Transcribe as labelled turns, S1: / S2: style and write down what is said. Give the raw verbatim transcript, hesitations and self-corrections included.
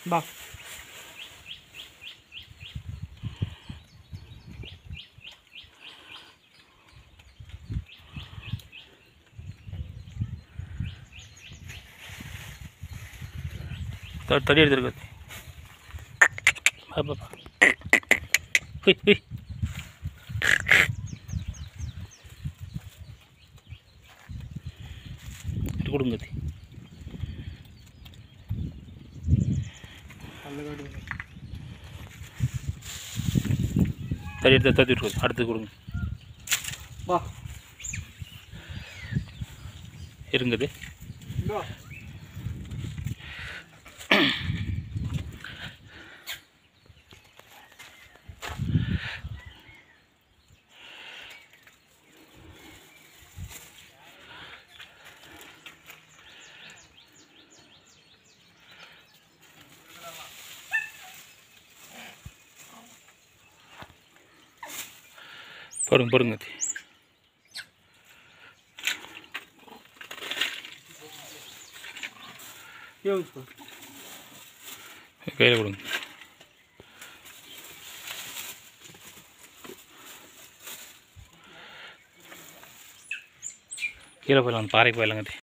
S1: பா
S2: தடி எடுத்துருக்கு. போய் கொடுங்க. தடி எடுத்து தத்தி விட்டு அடுத்து கொடுங்க.
S1: வா
S2: இருங்குது. பாருங்க பாருங்க கையில் கொடுங்க. கீழே போயிடலாம், பாறைக்கு போயிடலாங்க.